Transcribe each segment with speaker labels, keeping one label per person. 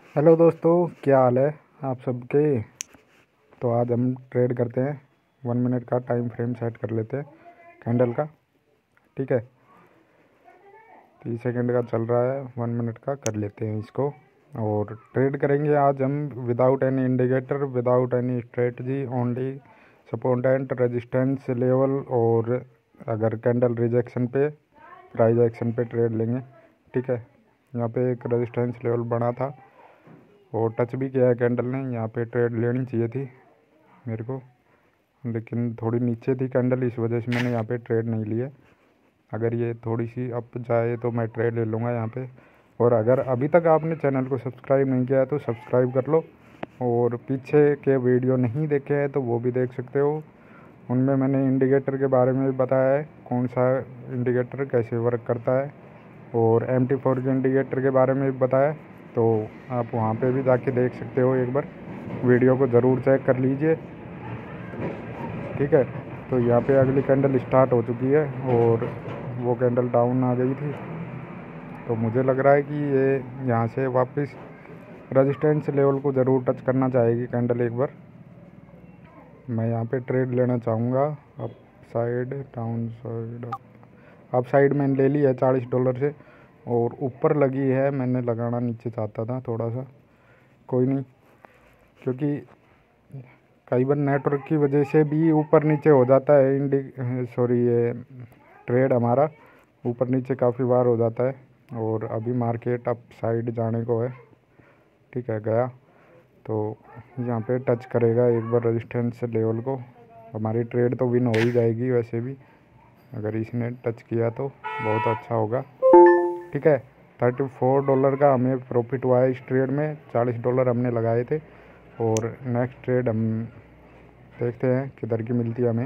Speaker 1: Hello दोस्तों, क्या हाल है आप सबके। तो आज हम ट्रेड करते हैं। 1 मिनट का टाइम फ्रेम सेट कर लेते हैं कैंडल का। ठीक है, 30 सेकंड का चल रहा है, 1 मिनट का कर लेते हैं इसको। और ट्रेड करेंगे आज हम without any indicator, without any strategy, only support resistance level. और अगर कैंडल रिजेक्शन पे, प्राइस एक्शन पे ट्रेड लेंगे। ठीक है, यहाँ पे एक रेजिस्टेंस लेवल बना था और टच भी किया है कैंडल ने। यहाँ पे ट्रेड लेनी चाहिए थी मेरे को, लेकिन थोड़ी नीचे थी कैंडल, इस वजह से मैंने यहाँ पे ट्रेड नहीं ली है। अगर ये थोड़ी सी अप जाए तो मैं ट्रेड ले लूँगा यहाँ पे। और अगर अभी तक आपने चैनल को सब्सक्राइब नहीं किया है तो सब्सक्राइब कर लो, और पीछे के वीडियो नहीं देखे हैं तो वो भी देख सकते हो। उनमें मैंने इंडिकेटर के बारे में भी बताया है, कौन सा इंडिकेटर कैसे वर्क करता है, और MT4 के इंडिकेटर के बारे में भी बताया। तो आप वहाँ पे भी जाके देख सकते हो, एक बार वीडियो को ज़रूर चेक कर लीजिए। ठीक है, तो यहाँ पे अगली कैंडल स्टार्ट हो चुकी है और वो कैंडल डाउन आ गई थी। तो मुझे लग रहा है कि ये यहाँ से वापस रेजिस्टेंस लेवल को ज़रूर टच करना चाहेगी कैंडल एक बार। मैं यहाँ पे ट्रेड लेना चाहूँगा up side, down side, up side मैंने ले ली है $40 से, और ऊपर लगी है, मैंने लगाना नीचे चाहता था थोड़ा सा। कोई नहीं, क्योंकि कई बार नेटवर्क की वजह से भी ऊपर नीचे हो जाता है ये ट्रेड हमारा ऊपर नीचे काफ़ी बार हो जाता है। और अभी मार्केट अप साइड जाने को है। ठीक है, गया तो यहाँ पे टच करेगा एक बार रेजिस्टेंस लेवल को, हमारी ट्रेड तो विन हो ही जाएगी वैसे भी। अगर इसने टच किया तो बहुत अच्छा होगा। ठीक है, $34 का हमें प्रॉफिट हुआ है इस ट्रेड में। $40 हमने लगाए थे। और नेक्स्ट ट्रेड हम देखते हैं किधर की मिलती है हमें।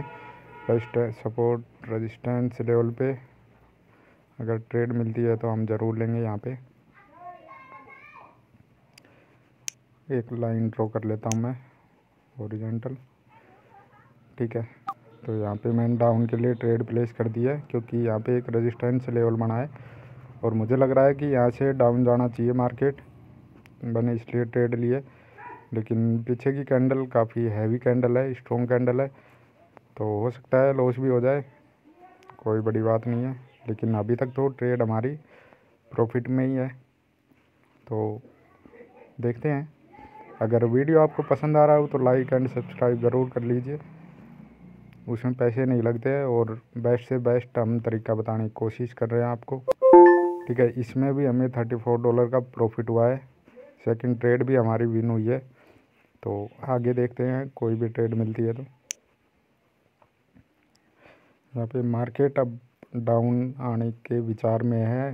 Speaker 1: सपोर्ट रेजिस्टेंस लेवल पे अगर ट्रेड मिलती है तो हम ज़रूर लेंगे। यहाँ पे एक लाइन ड्रॉ कर लेता हूँ मैं, हॉरिजॉन्टल। ठीक है, तो यहाँ पे मैंने डाउन के लिए ट्रेड प्लेस कर दिया है, क्योंकि यहाँ पे एक रेजिस्टेंस लेवल बना है और मुझे लग रहा है कि यहाँ से डाउन जाना चाहिए मार्केट। मैंने इसलिए ट्रेड लिए, लेकिन पीछे की कैंडल काफ़ी हैवी कैंडल है, स्ट्रॉन्ग कैंडल है, तो हो सकता है लॉस भी हो जाए। कोई बड़ी बात नहीं है, लेकिन अभी तक तो ट्रेड हमारी प्रॉफिट में ही है। तो देखते हैं। अगर वीडियो आपको पसंद आ रहा हो तो लाइक एंड सब्सक्राइब ज़रूर कर लीजिए, उसमें पैसे नहीं लगते हैं। और बेस्ट से बेस्ट हम तरीका बताने की कोशिश कर रहे हैं आपको। ठीक है, इसमें भी हमें $34 का प्रॉफिट हुआ है। सेकंड ट्रेड भी हमारी विन हुई है। तो आगे देखते हैं कोई भी ट्रेड मिलती है तो। यहाँ पे मार्केट अब डाउन आने के विचार में है,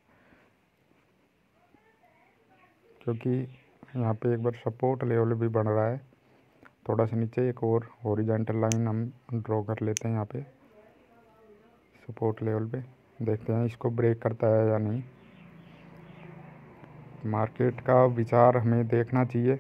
Speaker 1: क्योंकि यहाँ पे एक बार सपोर्ट लेवल भी बन रहा है। थोड़ा सा नीचे एक और हॉरिजॉन्टल लाइन हम ड्रॉ कर लेते हैं यहाँ पे सपोर्ट लेवल पे। देखते हैं इसको ब्रेक करता है या नहीं। मार्केट का विचार हमें देखना चाहिए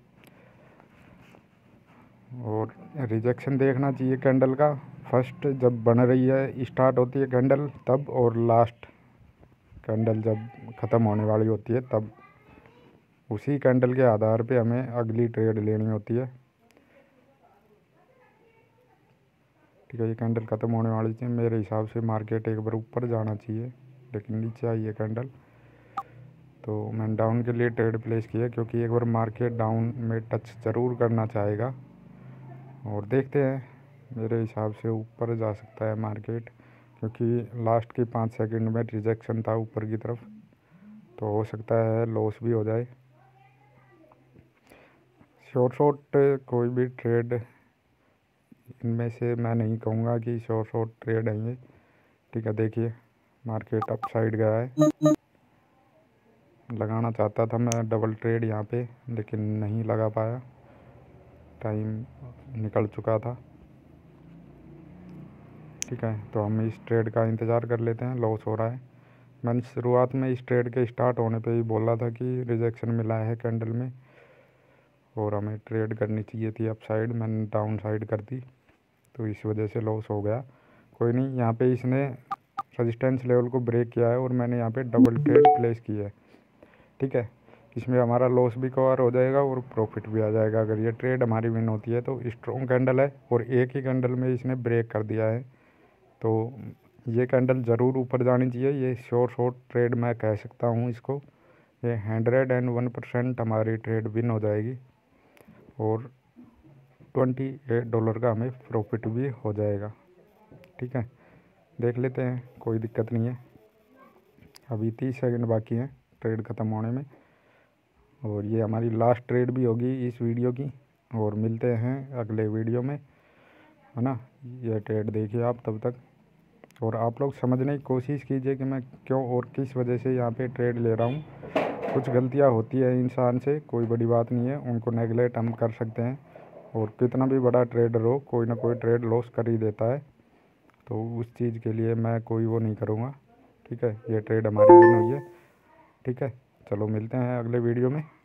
Speaker 1: और रिजेक्शन देखना चाहिए कैंडल का। फर्स्ट जब बन रही है, स्टार्ट होती है कैंडल तब, और लास्ट कैंडल जब ख़त्म होने वाली होती है तब, उसी कैंडल के आधार पे हमें अगली ट्रेड लेनी होती है। ठीक है, ये कैंडल ख़त्म होने वाली थी, मेरे हिसाब से मार्केट एक बार ऊपर जाना चाहिए, लेकिन नीचे आई है कैंडल। तो मैंने डाउन के लिए ट्रेड प्लेस किया, क्योंकि एक बार मार्केट डाउन में टच ज़रूर करना चाहेगा। और देखते हैं, मेरे हिसाब से ऊपर जा सकता है मार्केट, क्योंकि लास्ट की 5 सेकंड में रिजेक्शन था ऊपर की तरफ, तो हो सकता है लॉस भी हो जाए। शॉर्ट कोई भी ट्रेड इनमें से मैं नहीं कहूँगा कि शॉर्ट ट्रेड है ये। ठीक है, देखिए मार्केट अप साइड गया है। लगाना चाहता था मैं डबल ट्रेड यहाँ पे, लेकिन नहीं लगा पाया, टाइम निकल चुका था। ठीक है, तो हम इस ट्रेड का इंतज़ार कर लेते हैं। लॉस हो रहा है। मैंने शुरुआत में इस ट्रेड के स्टार्ट होने पे ही बोला था कि रिजेक्शन मिला है कैंडल में और हमें ट्रेड करनी चाहिए थी अप साइड। मैंने डाउन साइड कर दी, तो इस वजह से लॉस हो गया। कोई नहीं, यहाँ पे इसने रेजिस्टेंस लेवल को ब्रेक किया है और मैंने यहाँ पे डबल ट्रेड प्लेस की है। ठीक है, इसमें हमारा लॉस भी कवर हो जाएगा और प्रॉफिट भी आ जाएगा अगर ये ट्रेड हमारी विन होती है। तो स्ट्रॉन्ग कैंडल है और एक ही कैंडल में इसने ब्रेक कर दिया है, तो ये कैंडल ज़रूर ऊपर जानी चाहिए। ये शॉर्ट ट्रेड मैं कह सकता हूँ इसको। ये 101% हमारी ट्रेड विन हो जाएगी और $28 का हमें प्रॉफिट भी हो जाएगा। ठीक है, देख लेते हैं, कोई दिक्कत नहीं है। अभी 30 सेकंड बाकी हैं ट्रेड ख़त्म होने में और ये हमारी लास्ट ट्रेड भी होगी इस वीडियो की। और मिलते हैं अगले वीडियो में, है ना। ये ट्रेड देखिए आप तब तक, और आप लोग समझने की कोशिश कीजिए कि मैं क्यों और किस वजह से यहाँ पे ट्रेड ले रहा हूँ। कुछ गलतियाँ होती है इंसान से, कोई बड़ी बात नहीं है, उनको नेगलेक्ट हम कर सकते हैं। और कितना भी बड़ा ट्रेडर हो, कोई ना कोई ट्रेड लॉस कर ही देता है, तो उस चीज़ के लिए मैं कोई वो नहीं करूँगा। ठीक है, ये ट्रेड हमारी विन हुई है। ठीक है, चलो मिलते हैं अगले वीडियो में।